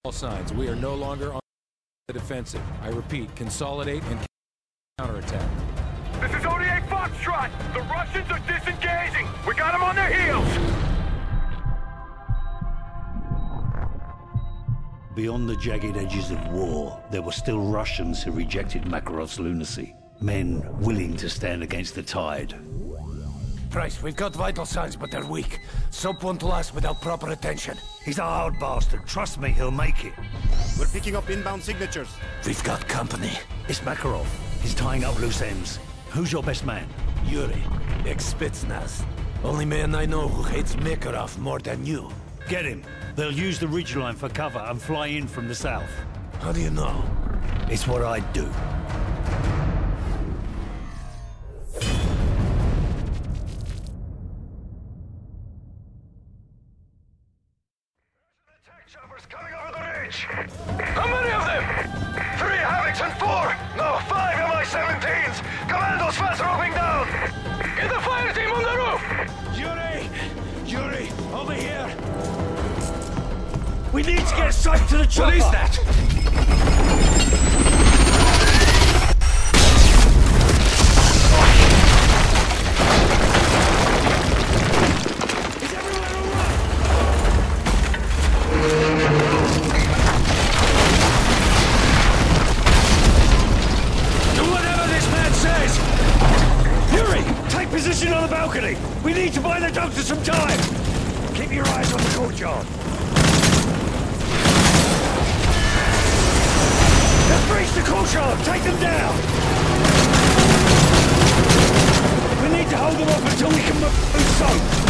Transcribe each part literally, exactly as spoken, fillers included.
All signs. We are no longer on the defensive. I repeat, consolidate and counterattack. This is O D A Foxtrot! The Russians are disengaging! We got them on their heels! Beyond the jagged edges of war, there were still Russians who rejected Makarov's lunacy. Men willing to stand against the tide. Price, we've got vital signs, but they're weak. Soap won't last without proper attention. He's a hard bastard. Trust me, he'll make it. We're picking up inbound signatures. We've got company. It's Makarov. He's tying up loose ends. Who's your best man? Yuri, ex-Spetsnaz. Only man I know who hates Makarov more than you. Get him. They'll use the ridgeline for cover and fly in from the south. How do you know? It's what I'd do. Choppers coming over the ridge! How many of them? Three Havocs and four! No, five M I seventeens! Commandos fast roping down! Get the fire team on the roof! Yuri! Yuri, over here! We need to get sight to the chopper! What is that? Position on the balcony! We need to buy the doctor some time! Keep your eyes on the courtyard. They've breached the courtyard! Take them down! We need to hold them off until we can move soap!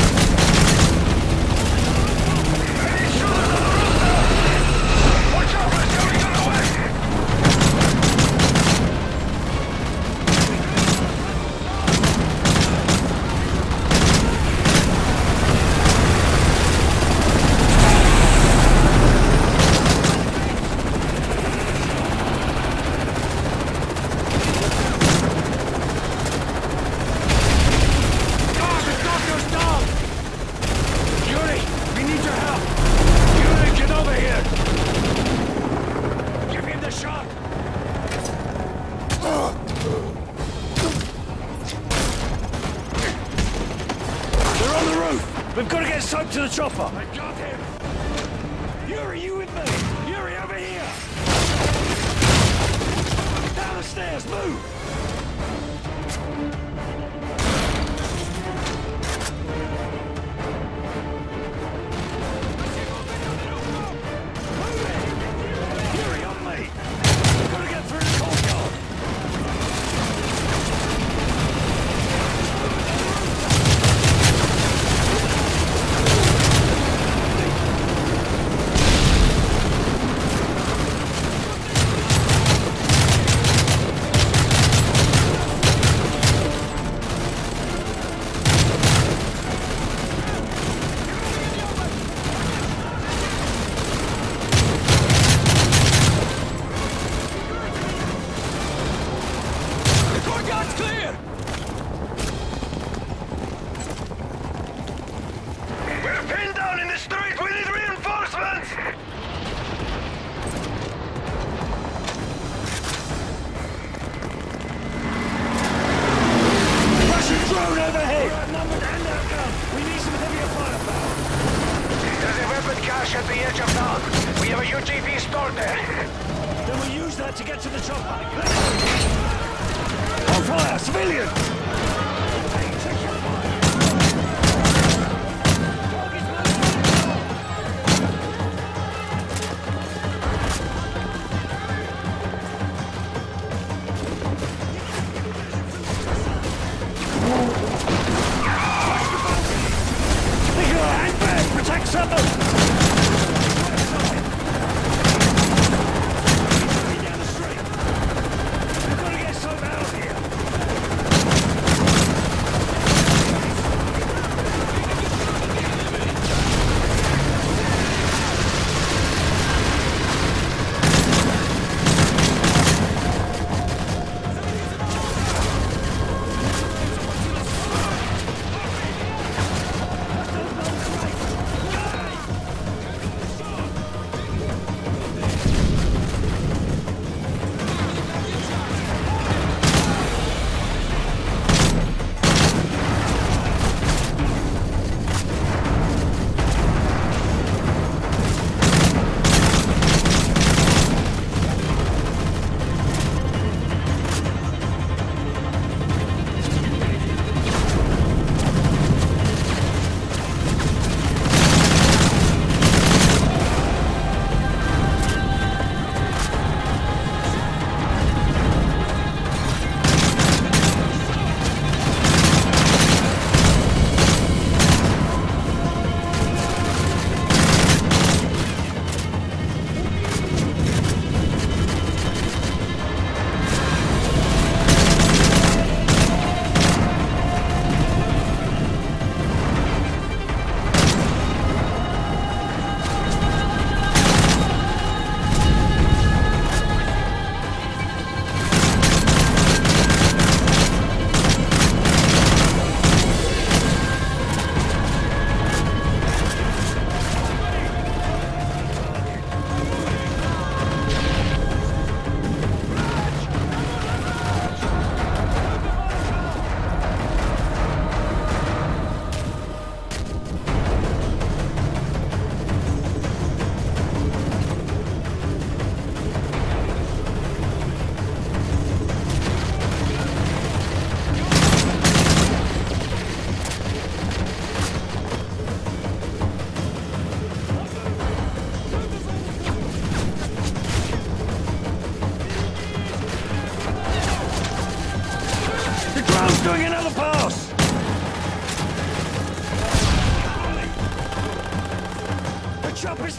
We've got to get soap to the chopper! I got him! Yuri, you with me? Yuri, over here! Down the stairs, move! Move it! Yuri, on me! We've got to get through the courtyard! At the edge of town. We have a U G V stored there. Then we'll use that to get to the chopper. On fire! Civilian! Think of a handbag! Protect something! Down the street! We've got to get some out of here!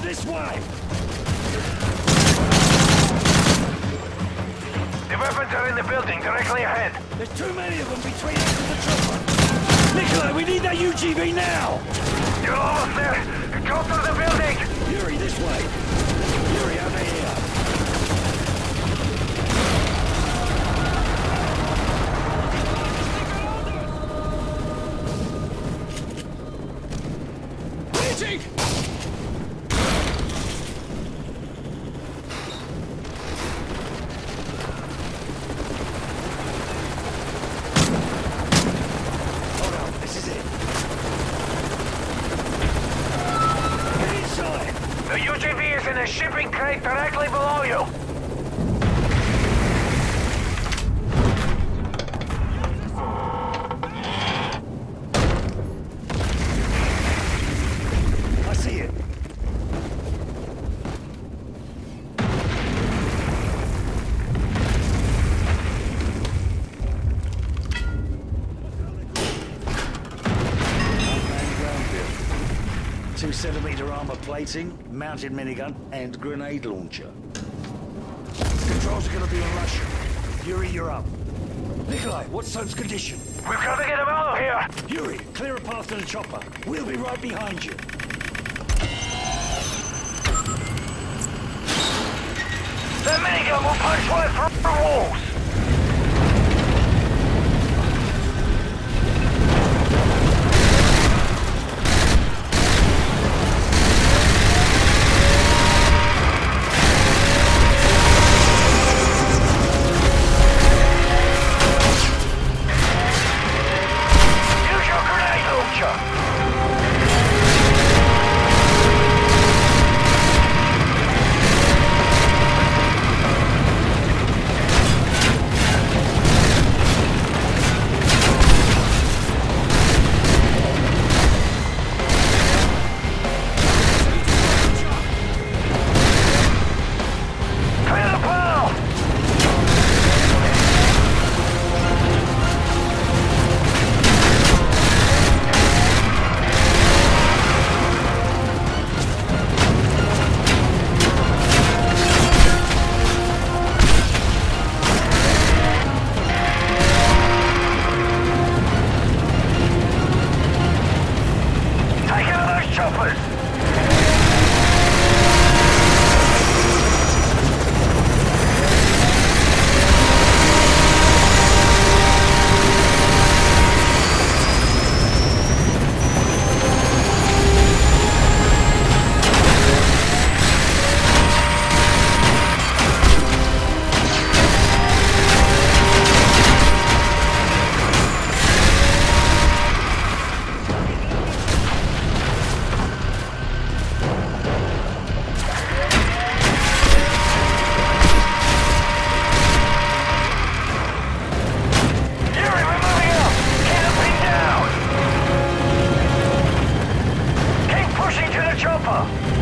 This way! The weapons are in the building, directly ahead. There's too many of them between us and the chopper! Nikolai, we need that U G V now! You're almost there. Go through the building. Yuri, this way! Yuri, over here! Reaching! Hold on, this is it. Get inside! The U G V is in a shipping crate directly below you. I see it. Two centimeter armor plating, mounted minigun, and grenade launcher. Controls are gonna be in Russian. Yuri, you're up. Nikolai, what's Son's condition? We've got to get him out of here. Yuri, clear a path to the chopper. We'll be right behind you. That minigun will punch right through the walls. Use your grenade launcher. Clear the panel. Take out those choppers. Yuri, we're moving up. Canopy down. Keep pushing to the chopper.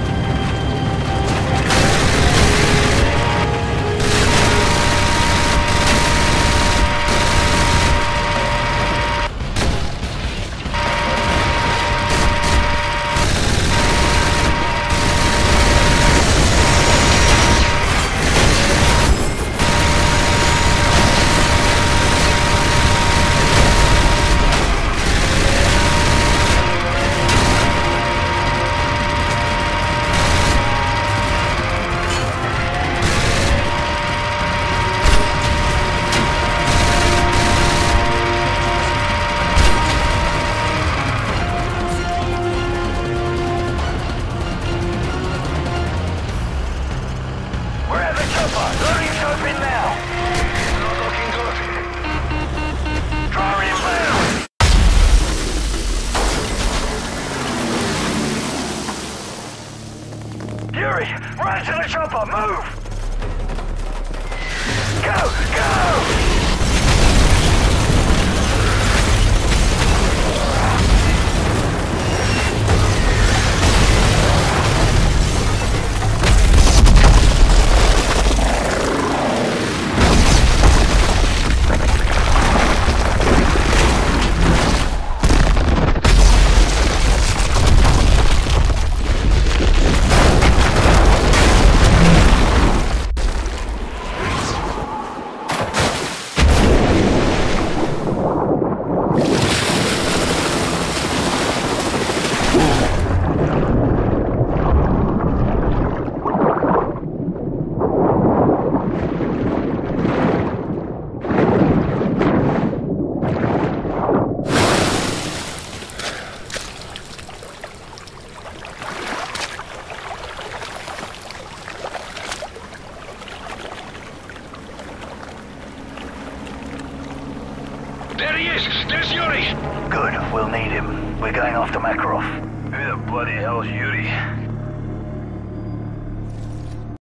We're at the chopper. Loading's open now. Not looking good. Driver inbound. Yuri, run to the chopper. Move. Go, go. There he is! There's Yuri! Good, we'll need him. We're going after Makarov. Who the bloody hell's Yuri?